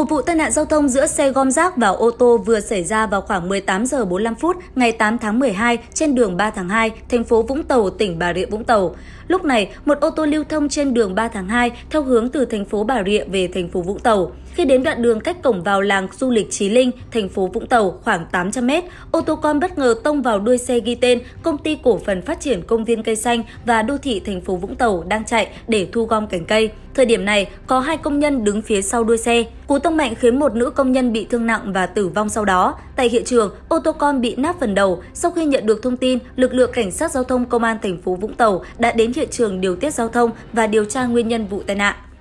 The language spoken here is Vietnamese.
Một vụ tai nạn giao thông giữa xe gom rác và ô tô vừa xảy ra vào khoảng 18 giờ 45 phút ngày 8 tháng 12 trên đường 3 tháng 2, thành phố Vũng Tàu, tỉnh Bà Rịa Vũng Tàu. Lúc này, một ô tô lưu thông trên đường 3 tháng 2 theo hướng từ thành phố Bà Rịa về thành phố Vũng Tàu. Khi đến đoạn đường cách cổng vào làng du lịch Chí Linh, thành phố Vũng Tàu khoảng 800 m, ô tô con bất ngờ tông vào đuôi xe ghi tên Công ty Cổ phần Phát triển Công viên Cây Xanh và Đô thị thành phố Vũng Tàu đang chạy để thu gom cành cây. Thời điểm này, có 2 công nhân đứng phía sau đuôi xe. Cú tông mạnh khiến một nữ công nhân bị thương nặng và tử vong sau đó. Tại hiện trường, ô tô con bị nát phần đầu. Sau khi nhận được thông tin, lực lượng cảnh sát giao thông công an thành phố Vũng Tàu đã đến hiện trường điều tiết giao thông và điều tra nguyên nhân vụ tai nạn.